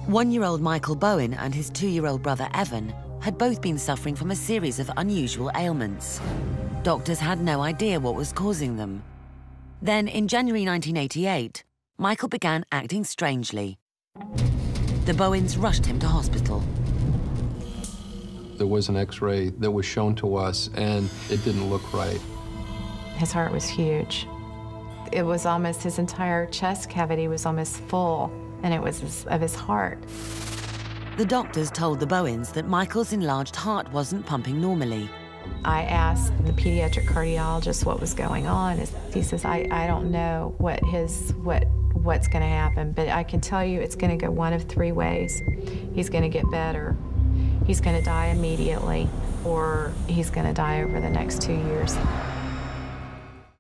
1-year-old Michael Bowen and his 2-year-old brother Evan had both been suffering from a series of unusual ailments. Doctors had no idea what was causing them. Then, in January 1988, Michael began acting strangely. The Bowens rushed him to hospital. There was an X-ray that was shown to us, and it didn't look right. His heart was huge. It was almost, his entire chest cavity was almost full, and it was of his heart. The doctors told the Bowens that Michael's enlarged heart wasn't pumping normally. I asked the pediatric cardiologist what was going on. He says, I don't know what's going to happen, but I can tell you it's going to go one of 3 ways. He's going to get better, he's going to die immediately, or he's going to die over the next 2 years.